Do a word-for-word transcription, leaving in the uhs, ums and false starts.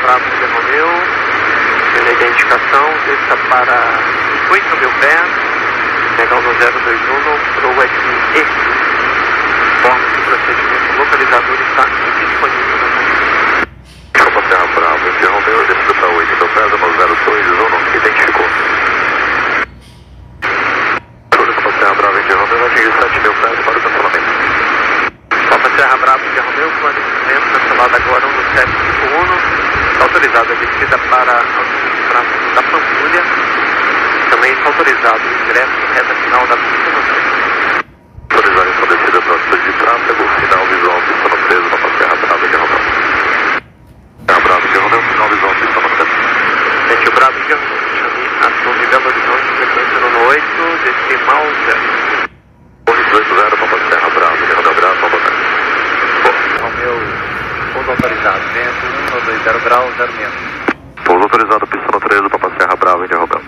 Bravo de Romeu, pela identificação, desça para oito mil pés, legal no zero dois um, para o S E. Forma de procedimento, localizador está indisponível na conta. Papa Serra Bravo de Romeu, desça para oito mil pés, no zero dois um, identificou. Papa Serra Bravo de Romeu, atingiu sete mil pés para o cancelamento. Papa Serra Bravo de Romeu, planejamento cancelado agora no sete cinco um, autorizado a descida para o tráfego da Pampulha, também está autorizado o ingresso na reta final da pista no três. Autorizado a descida para a pista de tráfego, final visual, pista no três, Papa Serra Bravo de Romeu. Serra Bravo de Romeu, final visual, pista no três. Gente, o Bravo de Romeu, chame a Torre Belo Horizonte, frequência no oito, decimal zero. oito zero, Papa Serra Bravo de Romeu, graus, Papa Serra. Romeu, pouso autorizado, vento um dois zero grau, zero menos. Pouso autorizado, pista no três, Papa Serra Bravo de Romeu.